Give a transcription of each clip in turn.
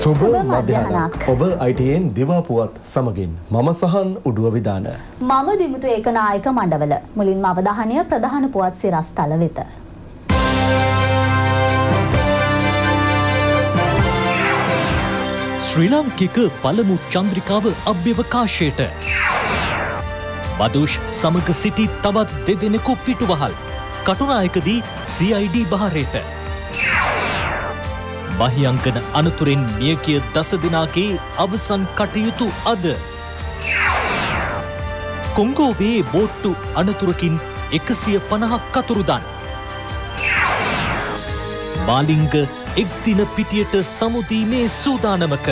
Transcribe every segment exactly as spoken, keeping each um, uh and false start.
සුබ මධ්‍යහනක්. ඔබ I T N දිවා පුවත් සමගින් මම සහන් උඩුව විදාන. මම දිමුතු ඒකනායක මණ්ඩවල. මුලින්ම අවධානය ප්‍රධාන පුවත් සිරස්තල වෙත. ශ්‍රී ලාංකික පළමු චන්ද්‍රිකාව අභ්‍යවකාශයට. මදුෂ් සමග සිටි තවත් දෙදෙනෙකු පිටුවහල්. කටුනායකදී C I D බහරේට. මහියංගන අනතුරෙන් මියගිය දස දිනාගේ අවසන් කටයුතු අද. කොංගෝවේ බෝට්ටු අනතුරකින් එකසිය පනහක් කතුරුදන්. මාලිංග එක් දින පිටියට සමුදීමේ සූදානමක.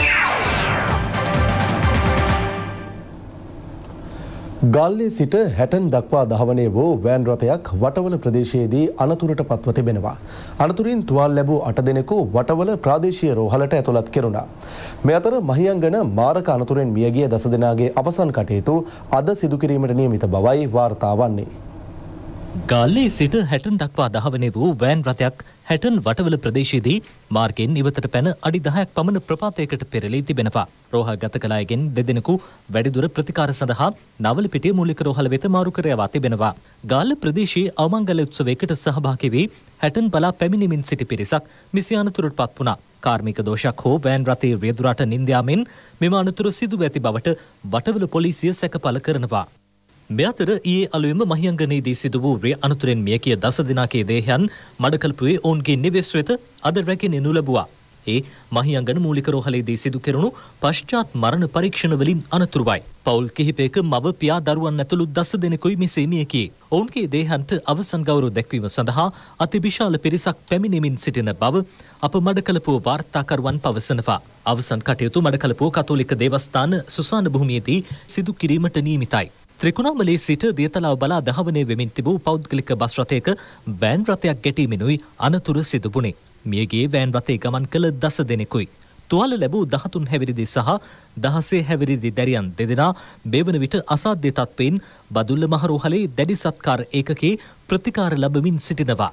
ගල්ලේ සිට හැටන් දක්වා දහවනේ වූ වෑන් රථයක් වටවල ප්‍රදේශයේදී අනතුරට පත්ව තිබෙනවා. අනතුරින් තුවාල ලැබූ අට දෙනෙකු වටවල ප්‍රාදේශීය රෝහලට ඇතුළත් කෙරුණා. මේ අතර මහියංගන මාරක අනතුරෙන් මියගිය දස දෙනාගේ අවසන් කටයුතු අද සිදු කිරීමට නියමිත බවයි වාර්තා වන්නේ. ගාල්ලේ සිට හැටන් දක්වා දහවනේ වූ වෑන් රථයක් හැටන් වටවල ප්‍රදේශයේදී මාර්ගයෙන් ඉවතට පැන අඩි දහයක් පමණ ප්‍රපාතයකට පෙරළී තිබෙනවා. රෝහල්ගත කළ අයගෙන් දෙදෙනෙකු වැඩිදුර ප්‍රතිකාර සඳහා නවලපිටිය මූලික රෝහල වෙත මාරු කර යවා තිබෙනවා. ගාල්ල ප්‍රදේශයේ අවමංගල උත්සවයකට සහභාගී වී හැටන් බලා පැමිණෙමින් සිටි පිරිසක් මිසි අනතුරට පත් වුණා. කාර්මික දෝෂයක් හෝ වෑන් රථයේ රියදුරට නින්ද යාමෙන් මෙම අනතුර සිදුව ඇති බවට වටවල පොලිසිය සැකපල කරනවා. මේ අතර ඊයේ අලුයම මහියංගනයේදී සිදු වූ රිය අනතුරෙන් මියගිය දස දිනාගේ දේහයන් මඩකල්පුවේ ඔවුන්ගේ නිවෙස් වෙත අද රැගෙනෙනු ලැබුවා. ඒ මහියංගන මූලික රෝහලේදී සිදු කෙරුණු පශ්චාත් මරණ පරීක්ෂණ වලින් අනතුරුවයි. පවුල් කිහිපයක මව පියා දරුවන් ඇතුළු දස දෙනෙකුයි මෙසේ මිය ගියේ. ඔවුන්ගේ දේහයන්ට අවසන් ගෞරව දැක්වීම සඳහා අතිවිශාල පිරිසක් පැමිණෙමින් සිටින බව අප මඩකලපුව වාර්තාකරුවන් පවසනවා. අවසන් කටයුතු මඩකලපුව කතෝලික දේවස්ථාන සුසාන භූමියේදී සිදු කිරීමට නියමිතයි. ත්‍රිකුණාමලේ සිට දියතලාව බලා දහවනේ වෙමින් තිබූ පෞද්ගලික බස් රථයක වෑන් රථයක් ගැටීමෙනුයි අනතුර සිදු වුණේ. මියගේ වෑන් රථයේ ගමන් කළ දස දෙනෙකුයි. තුවාල ලැබූ දහතුන් හැවිරිදි සහ දහසේ හැවිරිදි දැරියන් දෙදෙනා බේවන විට අසාධ්‍ය තත්ත්වයෙන් බදුල්ල මහ රෝහලේ දැඩි සත්කාර ඒකකේ ප්‍රතිකාර ලැබමින් සිටිනවා.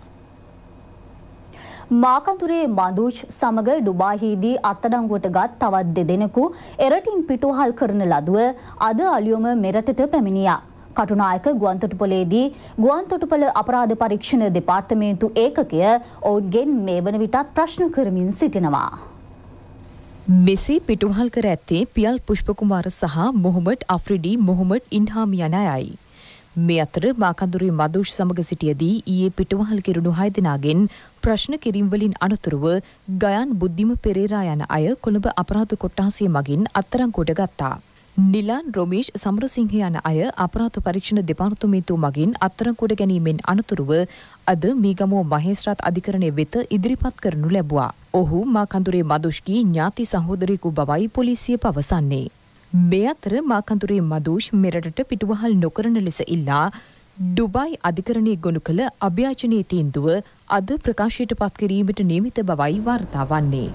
මාකඳුරේ මදුෂ් සමග ඩුබායිහිදී අත්අඩංගුවට ගත් තවත් දෙදෙනෙකු එරටින් පිටුවහල් කරන ලදුව අද අලියොම මෙරටට පැමිණියා. කටුනායක ගුවන්තොටුපළේදී ගුවන්තොටුපළ අපරාධ පරීක්ෂණ දෙපාර්තමේන්තු ඒකකය ඔවුන්ගෙන් මේ වන විටත් ප්‍රශ්න කරමින් සිටිනවා. මෙසේ පිටුවහල් කර ඇත්තේ පියල් පුෂ්පකුමාර සහ මොහොමඩ් අෆ්රිඩි මොහොමඩ් ඉන්හාම් යන අයයි. මේ අතර මාකඳුරේ මදුෂ් සමග සිටියදී ඊයේ පිටුවහල් කෙරුණු හය දෙනාගෙන් ප්‍රශ්න කිරීම් වලින් අනතුරුව ගයන් බුද්ධිම පෙරේරා යන අය කොළඹ අපරාධ කොට්ටාසිය මගින් අත්අඩංගුවට ගත්තා. නිලාන් රොමේෂ් සමරසිංහ යන අය අපරාධ පරීක්ෂණ දෙපාර්තමේන්තුව මගින් අත්අඩංගුවට ගැනීමෙන් අනතුරුව අද මීගමුව මහේස්ත්‍රාත් අධිකරණය වෙත ඉදිරිපත් කරනු ලැබුවා. ඔහු මාකඳුරේ මදුෂ්ගේ ඥාති සහෝදරයෙකු බවයි පොලිසිය පවසන්නේ. මේ අතර මාකඳුරේ මදුෂ් මෙරටට පිටුවහල් නොකරන ලෙස ඉල්ලා ඩුබායි අධිකරණයේ ගොනු කළ අභ්‍යාචනයේ තීන්දුව අද ප්‍රකාශයට පත් කිරීමට නියමිත බවයි වාර්තා වන්නේ.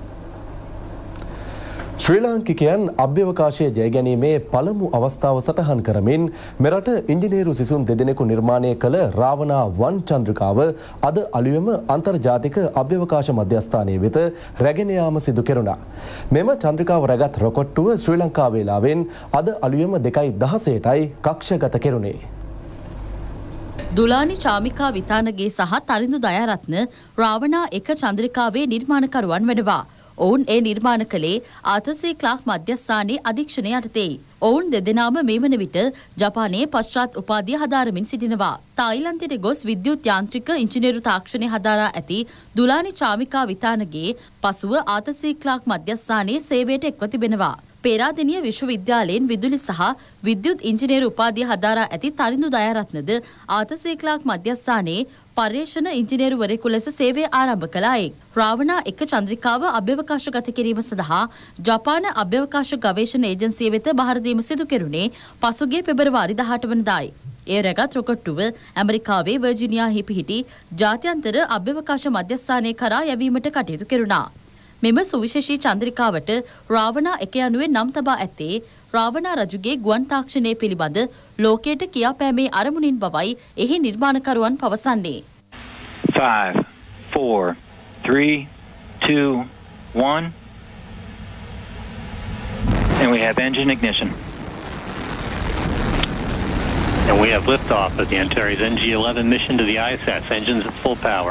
ශ්‍රී ලාංකිකයන් අභ්‍යවකාශයේ ජය ගැනීමේ පළමු අවස්ථාව සටහන් කරමින් මෙරට ඉංජිනේරු සිසුන් දෙදෙනෙකු නිර්මාණය කළ රාවණා වන් චන්ද්‍රිකාව අද අලුයම අන්තර්ජාතික අභ්‍යවකාශ මධ්‍යස්ථානයේ වෙත රැගෙන යාම සිදු කෙරුණා. මෙම චන්ද්‍රිකාව රැගත් රොකට්ටුව ශ්‍රී ලංකා වේලාවෙන් අද අලුයම දෙකයි දහසයටයි කක්ෂගත කෙරුණේ. දුලානි චාමිකා විතානගේ සහ තරිඳු දයාරත්න රාවණා එක චන්ද්‍රිකාවේ නිර්මාණකරුවන් වෙනවා. ඔවුන් ඒ නිර්මාණ කළේ ආතසී ක්ලාක් මධ්‍යස්ථානයේ අධීක්ෂණය යටතේ. ඔවුන් දෙදෙනාම මේ වන විට ජපානයේ පශ්චාත් උපාධිය හදාරමින් සිටිනවා. තායිලන්තයට ගොස් විද්‍යුත් යාන්ත්‍රික ඉංජිනේරු තාක්ෂණය හදාරා ඇති දුලානි චාමිකා විතානගේ පසුව ආතසී ක්ලාක් මධ්‍යස්ථානයේ සේවයට එක්ව තිබෙනවා. පේරාදෙණිය විශ්වවිද්‍යාලයෙන් විදුලි සහ විද්‍යුත් ඉංජිනේරු උපාධිය හදාරා ඇති තරිඳු දයාරත්නද ආතසී ක්ලාක් මධ්‍යස්ථානයේ පර්යේෂණ ඉංජිනේරුවරයෙකු ලෙස සේවය ආරම්භ කළාය. රාවණා එක චන්ද්‍රිකාව අභ්‍යවකාශගත කිරීම සඳහා ජපාන අභ්‍යවකාශ ගවේෂණ ඒජන්සිය වෙත බහර දීම සිදු කෙරුණේ පසුගිය පෙබරවාරි දහඅට වනදායි. ඒ රැගත් රොකට්ටුව ඇමරිකාවේ වර්ජිනියාහි පිහිටි ජාත්‍යන්තර අභ්‍යවකාශ මධ්‍යස්ථානය කරා යැවීමට කටයුතු කෙරුණා. මෙම සුවිශේෂී චන්ද්‍රිකාවට රාවණා එක යනුවෙන් නම් තබා ඇත්තේ රාවණා රජුගේ ගුවන් තාක්ෂණය පිළිබඳ ලෝකයට කියාපෑමේ අරමුණින් බවයි එහි නිර්මාණකරුවන් පවසන්නේ. five, four, three, two, one. And we have engine ignition. And we have liftoff of the Antares N G eleven mission to the I S S. Engines at full power.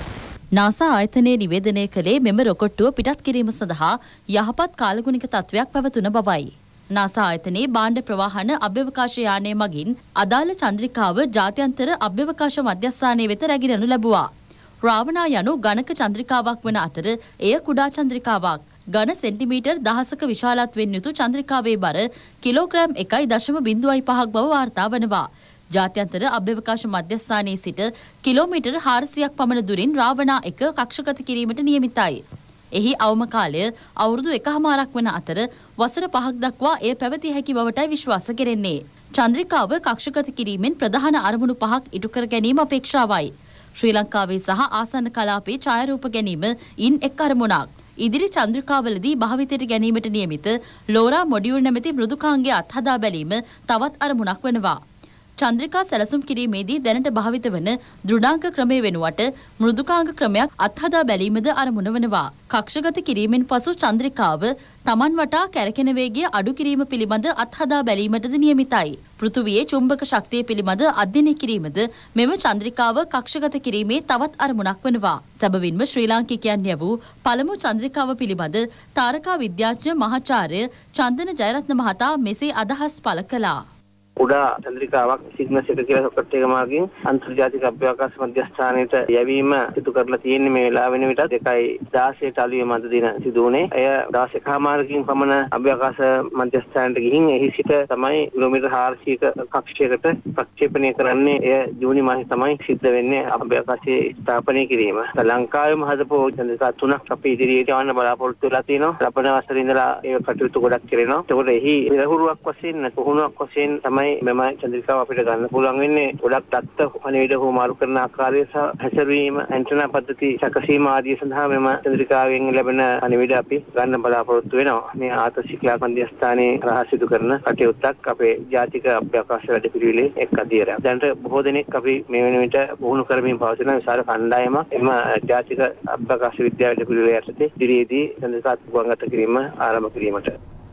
NASA ආයතනයේ නිවේදනය කළේ මෙම රොකට්ටුව පිටත් කිරීම සඳහා යහපත් කාලගුණික තත්ත්වයක් පැවතුන බවයි. නාසා ආයතනයේ භාණ්ඩ ප්‍රවාහන අභ්‍යවකාශ යානය මගින් අදාළ චන්ද්‍රිකාව ජාත්‍යන්තර අභ්‍යවකාශ මධ්‍යස්ථානයේ වෙත රැගෙනනු ලැබුවා. රාවණා යනු ගණක චන්ද්‍රිකාවක් වන අතර එය කුඩා චන්ද්‍රිකාවක්. ඝන සෙන්ටිමීටර් දහසක විශාලත්වයෙන් යුතු චන්ද්‍රිකාවේ බර කිලෝග්‍රෑම් එකයි දශම බිංදුවයි පහක් බව වාර්තා වනවා. ජාත්‍යන්තර අභ්‍යවකාශ මධ්‍යස්ථානයේ සිට කිලෝමීටර් හාරසියයක් පමණ දුරින් රාවණා එක කක්ෂගත කිරීමට නියමිතයි. එහි අවම කාලය අවුරුදු එකහමාරක් වන අතර වසර පහක් දක්වා එය පැවතිය හැකි බවටයි විශ්වාස කෙරෙන්නේ. චන්ද්‍රිකාව කක්ෂගත කිරීමෙන් ප්‍රධාන අරමුණු පහක් ඉටු කර ගැනීම අපේක්ෂාවයි. ශ්‍රී ලංකාවේ සහ ආසන්න කලාපයේ ඡායාරූප ගැනීම ඉන් එක් අරමුණක්. ඉදිරි චන්ද්‍රිකාවලදී භාවිතයට ගැනීමට නියමිත ලෝරා මොඩියුල් නැමැති මෘදුකාංගය අත්හදා බැලීම තවත් අරමුණක් වෙනවා. චන්ද්‍රිකා සැලසුම් කිරීමේදී දැනට භාවිත වන දෘඩාංක ක්‍රමය වෙනුවට මෘදුකාංග ක්‍රමයක් අත්හදා බැලීමද අරමුණ වනවා. කක්ෂගත කිරීමෙන් පසු චන්ද්‍රිකාව තමන් වටා කැරකෙන වේගය අඩු කිරීම පිළිබඳ අත්හදා බැලීමටද නියමිතයි. පෘථුවියේ චුම්බක ශක්තිය පිළිබඳ අධ්‍යයනය කිරීමද මෙම චන්ද්‍රිකාව කක්ෂගත කිරීමේ තවත් අරමුණක් වනවා. සැබවින්ම ශ්‍රී ලාංකිකයන් යවූ පළමු චන්ද්‍රිකාව පිළිබඳ තාරකා විද්‍යාඥ මහාචාර්ය චන්දන ජයරත්න මහතා මෙසේ අදහස් පළ කළා. උඩා චන්ද්‍රිකාවක් සිග්නස් එක කියලා රොකට් එක මාර්ගයෙන් අන්තර්ජාතික අභ්‍යවකාශ මධ්‍යස්ථානයට යැවීම සිදු කරලා තියෙන්නේ මේ වෙලාව වෙන විට දෙකයි දාසයට අලුය මැද දින සිදු වුණේ. එය දවස් එකමාරකින් පමණ අභ්‍යවකාශ මධ්‍යස්ථානයට ගිහින් එහි සිට තමයි කිලෝමීටර් හාරසියක කක්ෂයකට ප්‍රක්ෂේපණය කරන්නේ. එය ජූනි මාසයේ තමයි සිද්ධ වෙන්නේ අභ්‍යවකාශයේ ස්ථාපනය කිරීම. ලංකාවේම හදපු චන්ද්‍රිකා තුනක් අපි ඉදිරියට යවන්න බලාපොරොත්තු වෙලා තියෙනවා. ලබන වසරේ ඉඳලා ඒ කටයුතු ගොඩක් කරනවා. ඒකට එහි පෙරහුරුවක් වශයෙන් පුහුණුවක් වශයෙන් තමයි මෙම චන්ද්‍රිකාව අපිට ගන්න පුළුවන් වෙන්නේ. ගොඩක් දත්ත පණිවිඩ හෝ මාරු කරන ආකාරය සහ හැසිරීම ඇන්ටනා පද්ධති සැකසීම ආදී සඳහා මෙම චන්ද්‍රිකාවෙන් ලැබෙන පණිවිඩ අපි ගන්න බලාපොරොත්තු වෙනවා. මේ ආතර්ශිකලා මධ්‍යස්ථානයේ රහසිදු කරන කටයුත්තක් අපේ ජාතික අභ්‍යවකාශ වැඩපිළිවෙලේ එක් අධීරයක්. දැනට බොහෝ දෙනෙක් අපි මේ වෙන විට පුහුණු කරමින් පවතින විශාල කණ්ඩායමක් එම ජාතික අභ්‍යවකාශ විද්‍යාව වැඩපිළිවෙල යටතේ ඉදිරියේදී චන්ද්‍රිකා ගුවන්ගත කිරීම ආරම්භ කිරීමට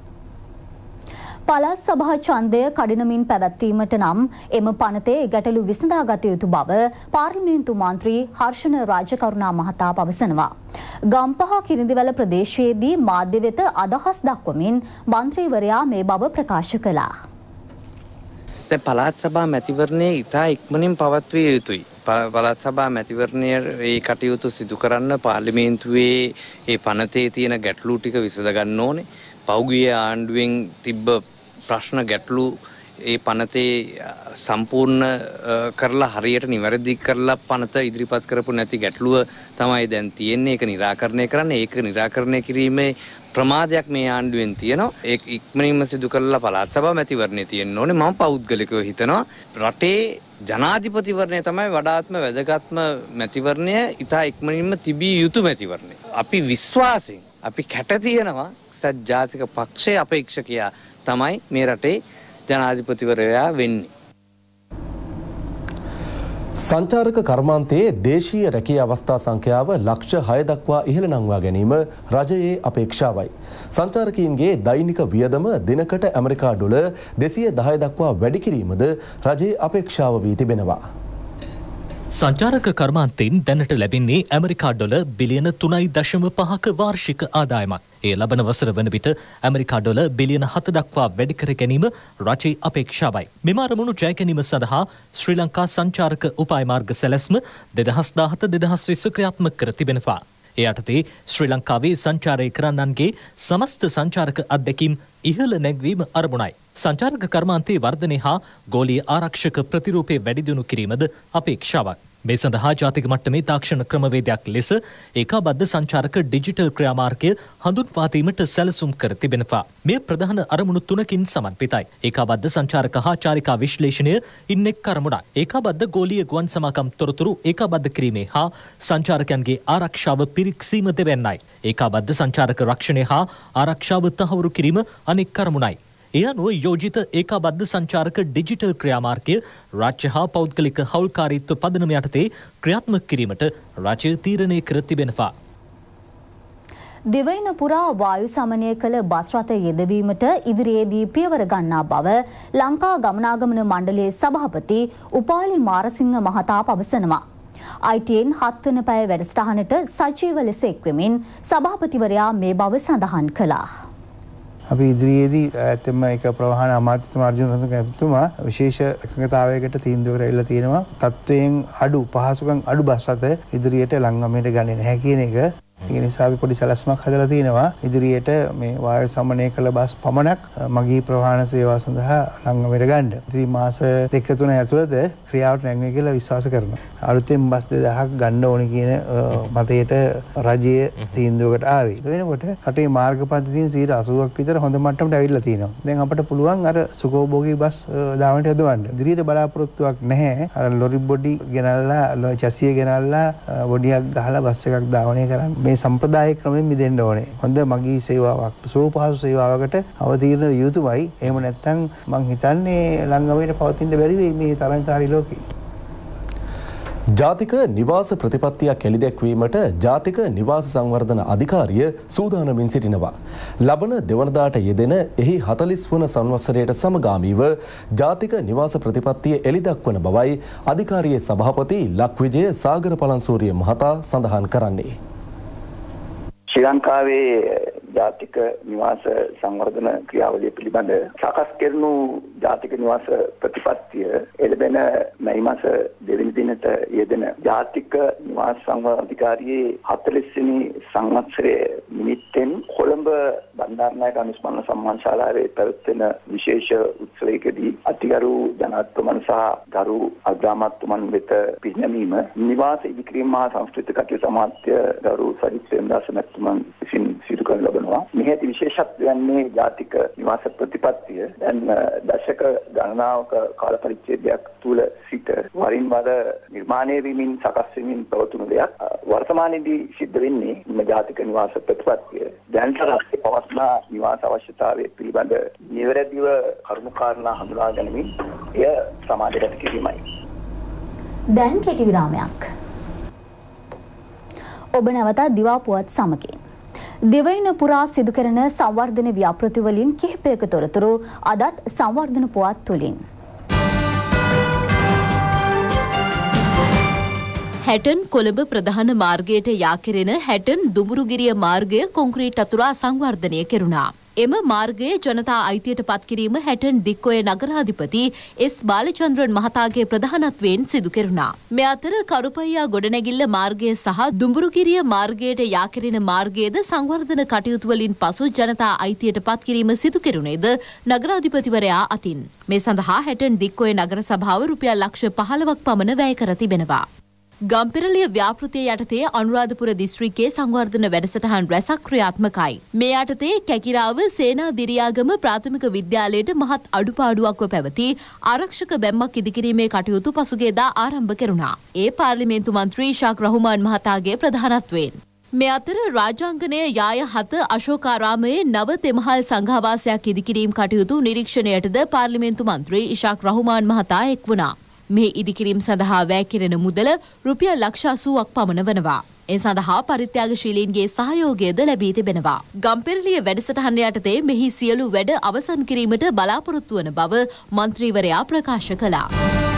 පළාත් සභා ඡන්දය කඩිනමින් පැවැත්වීමට නම් එම පනතේ ගැටලු විසඳාගත යුතු බව පාර්ලිමේන්තු මන්ත්‍රී හර්ෂණ රාජකරුණා මහතා පවසනවා. ගම්පහ කිරිඳිවැල ප්‍රදේශයේදී මාධ්‍ය වෙත අදහස් දක්වමින් මන්ත්‍රීවරයා මේ බව ප්‍රකාශ කළා. දැන් පළාත් සභා මැතිවරණයේ ඉතා ඉක්මනින් පවත්විය යුතුයි. පළාත් සභා මැතිවරණයේ ඒ කටයුතු සිදු කරන්න පාර්ලිමේන්තුවේ ඒ පනතේ තියෙන ගැටලු ටික විසඳ ගන්න ඕනේ. පෞගිය ආණ්ඩුවෙන් තිබ්බ ප්‍රශ්න ගැටලු ඒ පනතේ සම්පූර්ණ කරලා හරියට නිවැරදි කරලා පනත ඉදිරිපත් කරපු නැති ගැටලුව තමයි දැන් තියෙන්නේ. ඒක निराකරණය කරන්න. ඒක निराකරණය කිරීමේ ප්‍රමාදයක් මේ ආණ්ඩුවෙන් තියෙනවා. ඒක ඉක්මනින්ම සිදු කරලා පළාත් සභා මැතිවරණේ තියෙන්න ඕනේ. මම පෞද්ගලිකව හිතනවා රටේ ජනාධිපතිවරණය තමයි වඩාත්ම වැදගත්ම මැතිවරණය. ඉතා ඉක්මනින්ම තිබිය යුතු මැතිවරණය. අපි විශ්වාසයෙන් අපි කැට තියෙනවා ජාතික පක්ෂයේ අපේක්ෂකයා තමයි මේ රටේ ජනාධිපතිවරයා වෙන්නේ. සංචාරක කර්මාන්තයේ දේශීය රැකියා අවස්ථා සංඛ්‍යාව ලක්ෂ හය දක්වා ඉහළ නංවා ගැනීම රජයේ අපේක්ෂාවයි. සංචාරකීන්ගේ දෛනික වියදම දිනකට ඇමරිකා ඩොලර් දෙසිය දහය දක්වා වැඩි කිරීමද රජයේ අපේක්ෂාව වී තිබෙනවා. සංචාරක කර්මාන්තයෙන් දැනට ලැබෙන්නේ ඇමරිකා ඩොලර් බිලියන තුනයි දශම පහක වාර්ෂික ආදායමක්. ඒ ලබන වසර වන විට ඇමරිකා ඩොලර් බිලියන හත දක්වා වැඩි කර ගැනීම රජයේ අපේක්ෂාවයි. මෙම අරමුණු ජය ගැනීම සඳහා ශ්‍රී ලංකා සංචාරක උපාය මාර්ග සැලැස්ම දෙදහස් දාහත දෙදහස් විස්ස ක්‍රියාත්මක කර තිබෙනවා. ඒ යටතේ ශ්‍රී ලංකාවේ සංචාරය කරන්නන්ගේ සමස්ත සංචාරක අත්දැකීම් ඉහළ නැංවීම අරමුණයි. සංචාරක කර්මාන්තයේ වර්ධනය හා ගෝලීය ආරක්ෂක ප්‍රතිරූපය වැඩි දියුණු කිරීමද අපේක්ෂාවක්. මේ සඳහා ජාතික මට්ටමේ තාක්ෂණ ක්‍රමවේදයක් ලෙස ඒකාබද්ධ සංචාරක ඩිජිටල් ක්‍රියාමාර්ගය හඳුන්වා දීමට සැලසුම් කර තිබෙනවා. මේ ප්‍රධාන අරමුණු තුනකින් සමන්විතයි. ඒකාබද්ධ සංචාරක හා චාරිකා විශ්ලේෂණය ඉන්න එක් අරමුණක්. ඒකාබද්ධ ගෝලීය ගුවන් සමාගම් තොරතුරු ඒකාබද්ධ කිරීමේ හා සංචාරකයන්ගේ ආරක්ෂාව පිරික්සීම දෙවැන්නයි. ඒකාබද්ධ සංචාරක රක්ෂණය හා ආරක්ෂාව තහවුරු කිරීම අනෙක් අරමුණයි. ඒ අනුව යෝජිත ඒකාබද්ධ සංචාරක ඩිජිටල් ක්‍රියාමාර්ගය රාජ්‍ය හා පෞද්ගලික හවුල්කාරීත්ව පදනම යටතේ ක්‍රියාත්මක කිරීමට රජය තීරණය කර තිබෙනවා. දිවයින පුරා වායු සමනය කළ බස් රථ යෙදවීමට ඉදිරියේදී පියවර ගන්නා බව ලංකා ගමනාගමන මණ්ඩලයේ සභාපති උපාලි මාරසිංහ මහතා පවසනවා. I T N හත් වන පැය වැඩසටහනට සජීව ලෙස එක්වෙමින් සභාපතිවරයා මේ බව සඳහන් කළා. අපි ඉදිරියේදී ඇත්තම එක ප්‍රවාහන අමාත්‍යතුමා අර්ජුන රත්න කැපිතුමා විශේෂ එකඟතාවයකට තීන්දුවකට ඇවිල්ලා තියෙනවා. තත්වයෙන් අඩු පහසුකම් අඩු බස් රථ ඉදිරියට ලංගමයට ගන්නේ නැහැ කියන එක. ඒ නිසා අපි පොඩි සැලැස්මක් හදලා තිනවා ඉදිරියට මේ වායු සමනය කළ බස් පමණක් මගී ප්‍රවාහන සේවාව සඳහා ලංගමයට ගන්න. ඉතින් මාස දෙක තුන ඇතුළත ක්‍රියාවට නැංවෙයි කියලා විශ්වාස කරනවා. අලුතෙන් බස් දෙදහසක් ගන්න ඕනේ කියන මතයට රජයේ තීන්දුවකට ආවේ. ඒ වෙනකොට රටේ මාර්ග පද්ධතියෙන් සියයට අසූවක් විතර හොඳ මට්ටමට ඇවිල්ලා තියෙනවා. දැන් අපිට පුළුවන් අර සුඛෝභෝගී බස් දාවන්ට යොදවන්න. ඉදිරියට බලාපොරොත්තුවක් නැහැ. අර ලොරි බොඩි ගෙනල්ලා චැසිය ගෙනල්ලා බොඩියක් ගහලා බස් එකක් ධාවනය කරන්න. මේ සම්ප්‍රදාය ක්‍රමෙන් මිදෙන්න ඕනේ. හොඳ මගී සේවාවක් සුවපහසු සේවාවකට අවතීර්ණ යුතුමයි. එහෙම නැත්නම් මං හිතන්නේ ලංගමයට පවතින්න බැරි වෙයි මේ තරංකාරී ලෝකේ. ජාතික නිවාස ප්‍රතිපත්තියක් එළිදැක්වීමට ජාතික නිවාස සංවර්ධන අධිකාරිය සූදානමින් සිටිනවා. ලබන දෙවනදාට යෙදෙන එහි හතළිස් වන සංවත්සරයට සමගාමීව ජාතික නිවාස ප්‍රතිපත්තිය එළිදක්වන බවයි අධිකාරියේ සභාපති ලක්විජය සාගර පලන්සූරිය මහතා සඳහන් කරන්නේ. ශ්‍රී ලංකාවේ ජාතික නිවාස සංවර්ධන ක්‍රියාවලිය පිළිබඳ සකස් කෙරෙනු ජාතික නිවාස ප්‍රතිපත්තිය එළඹෙන මැයි මාස දෙවැනි දිනට යෙදෙන ජාතික නිවාස සංවර්ධන අධිකාරියේ හතළිස් වෙනි සංවත්සරයේ නිමිත්තෙන් කොළඹ බණ්ඩාරනායක අනුස්මරණ සම්මාන ශාලාවේ පැවැත්වෙන විශේෂ උත්සවයකදී අතිගරු ජනාධිපතිතුමන් සහ ගරු අග්‍රාමාත්‍යතුමන් වෙත පිරිනැමීම නිවාස ඉදිකිරීම මහා සංස්කෘතික කටයුතු අමාත්‍ය ගරු සජිත් ප්‍රේමදාස මහත්මයා විසින් සිදු කරන ලබනවා. මෙහි විශේෂත්වය යන්නේ ජාතික නිවාස ප්‍රතිපත්තිය දැන් දශක ගණනාවක කාල පරිච්ඡේදයක් තුල සිට වරින් වර නිර්මාණය වීමින් සකස් වෙමින් පවතුණු දෙයක්. වර්තමානයේදී සිද්ධ වෙන්නේ මේ ජාතික නිවාස ප්‍රතිපත්තිය දැන් තරම් පවස්නා නිවාස අවශ්‍යතාවය පිළිබඳ නිවැරදිව කරුණු කාරණා හඳුනා ගැනීම එය සමාජගත කිරීමයි. දැන් කෙටි විරාමයක්. ඔබ නැවතත් දිවා පුවත් සමගින් දෙවයින පුරා සිදු කරන සංවර්ධන ව්‍යාපෘති වලින් කිහිපයක තොරතුරු අදත් සංවර්ධන පුවත් තුලින්. හැටන් කොළඹ ප්‍රධාන මාර්ගයට යා කෙරෙන හැටන් දුඹුරුගිරිය මාර්ගය කොන්ක්‍රීට් අතුරා සංවර්ධනය කෙරුණා. එම මාර්ගයේ ජනතා අයිතියට පත් කිරීම හැටන් දික්කොය නගරාධිපති එස් බාලචන්ද්‍රන් මහතාගේ ප්‍රධානත්වයෙන් සිදු කෙරුණා. මේ අතර කරුපයියා ගොඩනැගිල්ල මාර්ගය සහ දුඹුරුගිරිය මාර්ගයට යා කෙරෙන මාර්ගයේද සංවර්ධන කටයුතු වලින් පසු ජනතා අයිතියට පත් කිරීම සිදු කෙරුණේද නගරාධිපතිවරයා අතින්. මේ සඳහා හැටන් දික්කොය නගර සභාව රුපියල් ලක්ෂ පහළොවක් පමණ වැය කර තිබෙනවා. ගම්පෙරළිය ව්‍යාපෘතිය යටතේ අනුරාධපුර දිස්ත්‍රික්කයේ සංවර්ධන වැඩසටහන් රැසක් ක්‍රියාත්මකයි. මේ යටතේ කැකිරාව සේනා දිරියාගම ප්‍රාථමික විද්‍යාලයට මහත් අඩුපාඩුවක්ව පැවති ආරක්ෂක බැම්මක් ඉදිකිරීමේ කටයුතු පසුගියදා ආරම්භ කෙරුණා. ඒ පාර්ලිමේන්තු මන්ත්‍රී ශාක් රහුමාන් මහතාගේ ප්‍රධානත්වයෙන්. මේ අතර රාජාංගනයේ යාය හත අශෝකාරාමයේ නව තෙමහල් සංඝාවාසයක් ඉදිකිරීම් කටයුතු නිරීක්ෂණයටද පාර්ලිමේන්තු මන්ත්‍රී ඉෂාක් රහුමාන් මහතා එක් වුණා. මේ ඉදිකිරීම් සඳහා වැය කෙරෙන මුදල රුපියල් ලක්ෂ අසූවක් පමණ වනවා. ඒ සඳහා පරිත්‍යාගශීලීන්ගේ සහයෝගයද ලැබී තිබෙනවා. ගම්පෙරළිය වැඩසටහන යටතේ මෙහි සියලු වැඩ අවසන් කිරීමට බලාපොරොත්තු වන බව මන්ත්‍රීවරයා ප්‍රකාශ කළා.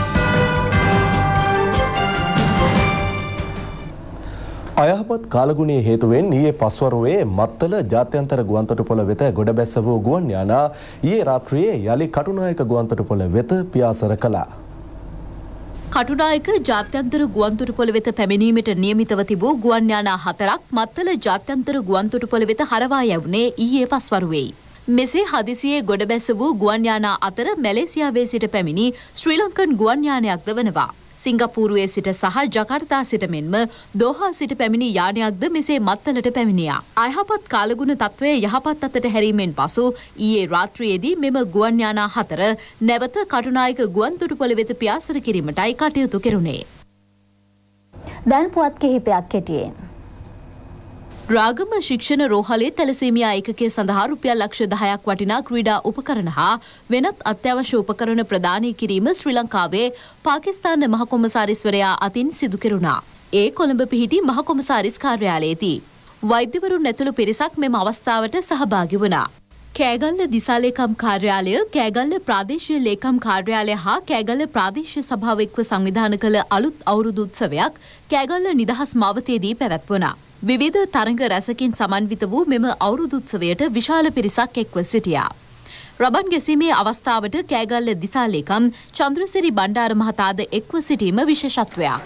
අයහපත් කාලගුණයේ හේතුවෙන් ඊයේ පස්වරුවේ මත්තල ජාත්‍යන්තර ගුවන්තොටුපොළ වෙත ගොඩ බැස්ස වූ ගුවන් යානා ඊයේ රාත්‍රියේ යලි කටුනායක ගුවන්තොටුපොළ වෙත පියාසර කළා. කටුනායක ජාත්‍යන්තර ගුවන්තොටුපොළ වෙත පැමිණීමට නියමිතව තිබූ ගුවන් යානා හතරක් මත්තල ජාත්‍යන්තර ගුවන්තොටුපොළ වෙත හරවා යවුණේ ඊයේ පස්වරුවේයි. මෙසේ හදිසියේ ගොඩ බැස්ස වූ ගුවන් යානා අතර මැලේසියාවේ සිට පැමිණි ශ්‍රී ලංකන් ගුවන් යානයක්ද වනවා. සිංගප්පූරුවේ සිට සහ ජකාර්තා සිට මෙන්ම දෝහා සිට පැමිණි යානයක්ද මෙසේ මත්තලට පැමිණියා. අයහපත් කාලගුණ තත්ත්වය යහපත් අතට හැරීමෙන් පසු ඊයේ රාත්‍රියේදී මෙම ගුවන් යානා හතර නැවත කටුනායක ගුවන්තොටුපොළ වෙත පියාසර කිරීමටයි කටයුතු කෙරුණේ. දැන් පුවත් කිහිපයක් කෙටියෙන්. රාගම ශික්ෂණ රෝහලේ තැලසීමියා ඒකකය සඳහා රුපියල් ලක්ෂ දහයක් වටිනා ක්‍රීඩා උපකරණ හා වෙනත් අත්‍යවශ්‍ය උපකරණ ප්‍රදානය කිරීම ශ්‍රී ලංකාවේ පාකිස්තාන මහ කොමසාරිස්වරයා අතින් සිදු කෙරුණා. ඒ කොළඹ පිහිටි මහ කොමසාරිස් කාර්යාලයේදී වෛද්‍යවරුන් ඇතුළු පිරිසක් මෙම අවස්ථාවට සහභාගී වුණා. කෑගල්ල දිසාලේකම් කාර්යාලය, කෑගල්ල ප්‍රාදේශීය ලේකම් කාර්යාලය හා කෑගල්ල ප්‍රාදේශීය සභාව එක්ව සංවිධානය කළ අලුත් අවුරුදු උත්සවයක් කෑගල්ල නිදහස් මාවතේදී පැවැත්වුණා. විවිධ තරඟ රැසකින් සමන්විත වූ මෙම අවුරුදු උත්සවයට විශාල පිරිසක් එක්ව සිටියා. රබන් ගැසීමේ අවස්ථාවට කෑගල්ල දිසාලේකම් චන්ද්‍රසිරි බණ්ඩාර මහතාද එක්ව සිටීම විශේෂත්වයක්.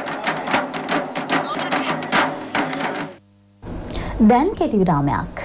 දැන් කෙටි විරාමයක්.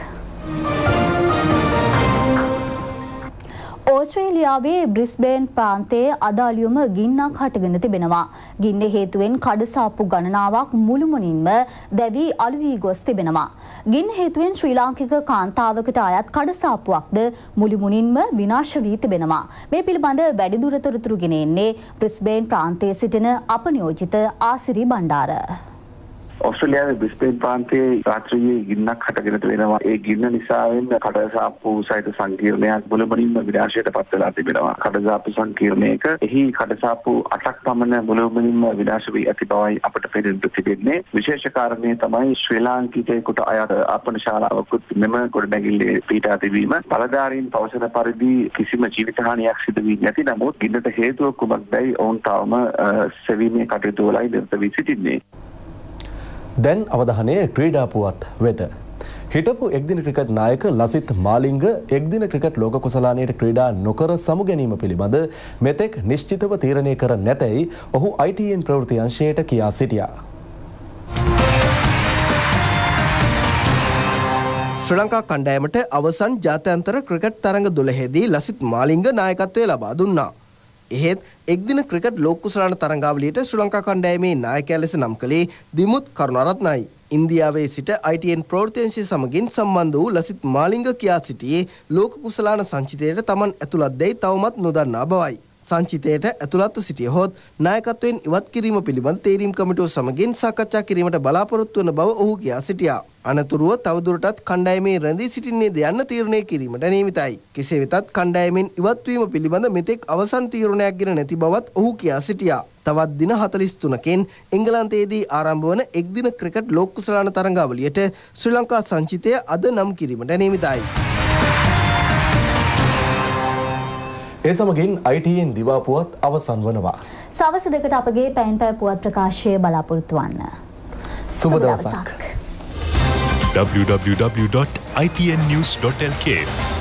ඕස්ට්‍රේලියාවේ බ්‍රිස්බේන් ප්‍රාන්තයේ අද අලුයම ගින්නක් හටගෙන තිබෙනවා. ගින්න හේතුවෙන් කඩසාප්පු ගණනාවක් මුළුමනින්ම දැවි අළු වී ගොස් තිබෙනවා. ගින්න හේතුවෙන් ශ්‍රී ලාංකික කාන්තාවකට අයත් කඩසාප්පුවක්ද මුළුමනින්ම විනාශ වී තිබෙනවා. මේ පිළිබඳ වැඩිදුර තොරතුරු ගෙන එන්නේ බ්‍රිස්බේන් ප්‍රාන්තයේ සිටින අප නියෝජිත ආසිරි බණ්ඩාර. ඔස්ට්‍රේලියාවේ බ්‍රිස්බේන් ප්‍රාන්තයේ රාත්‍රියේ ගින්නක් හටගෙන තිබෙනවා. ඒ ගින්න නිසාවෙන් කඩසාප්පු සහිත සංකීර්ණයක් මුළුමනින්ම විනාශයට පත් වෙලා තිබෙනවා. කඩසාප්පු සංකීර්ණයක එහි කඩසාප්පු අටක් පමණ මුළුමනින්ම විනාශ වී ඇති බවයි අපට පෙනෙන්න තිබෙන්නේ. විශේෂ කාරණය තමයි ශ්‍රී ලාංකිකයෙකුට අයත් ආපන ශාලාවකුත් මෙම ගොඩනැගිල්ලේ පිහිටා තිබීම. බලධාරීන් පවසන පරිදි කිසිම ජීවිත හානියක් සිදු වී නැති නමුත් ගින්නට හේතුව කුමක්දයි ඔවුන් තවම සෙවීමේ කටයුතු වලයි නිරත වී සිටින්නේ. දැන් අවධානය ක්‍රීඩා පුවත් වෙත. හිටපු එක්දින ක්‍රිකට් නායක ලසිත් මාලිංග එක්දින ක්‍රිකට් ලෝක කුසලානයට ක්‍රීඩා නොකර සමු ගැනීම පිළිබඳ මෙතෙක් නිශ්චිතව තීරණය කර නැතැයි ඔහු ආයි ටී එන් ප්‍රවෘත්ති අංශයට කියා සිටියා. ශ්‍රී ලංකා කණ්ඩායමට අවසන් ජාත්‍යන්තර ක්‍රිකට් තරඟ දොළහේදී ලසිත් මාලිංග නායකත්වය ලබා දුන්නා. එහෙත් එක්දින ක්‍රිකට් ලෝක කුසලාන තරඟාවලියට ශ්‍රී ලංකා කණ්ඩායමේ නායකයා ලෙස නම් කළේ දිමුත් කරුණාරත්නයි. ඉන්දියාවේ සිට ආයි ටී එන් ප්‍රවෘත්ති අංශය සමගින් සම්බන්ධ වූ ලසිත් මාලිංග කියා සිටියේ ලෝක කුසලාන සංචිතයට තමන් ඇතුළත් දැයි තවමත් නොදන්නා බවයි. සංචිතයට ඇතුළත්ව සිටියහොත් නායකත්වයෙන් ඉවත් කිරීම පිළිබඳ තේරීම් කමිටුව සමගින් සාකච්ඡා කිරීමට බලාපොරොත්තු වන බව ඔහු කියා සිටියා. අනතුරුව තවදුරටත් කණ්ඩායමේ රැඳී සිටින්නේද යන්න තීරණය කිරීමට නියමිතයි. කෙසේ වෙතත් කණ්ඩායමෙන් ඉවත්වීම පිළිබඳ මෙතෙක් අවසන් තීරණයක් ගෙන නැති බවත් ඔහු කියා සිටියා. තවත් දින හතළිස් තුනකින් එංගලන්තයේදී ආරම්භ වන එක්දින ක්‍රිකට් ලෝක කුසලාන තරඟාවලියට ශ්‍රී ලංකා සංචිතය අද නම් කිරීමට නියමිතයි. ඒ සමගින් ආයි ටී එන් දිවා පුවත් අවසන් වනවා. සවස් දෙකට අපගේ පැන් පැය පුවත් ප්‍රකාශය බලාපොරොත්තු වන්න. සුබ දවසක්. w w w dot i t n news dot l k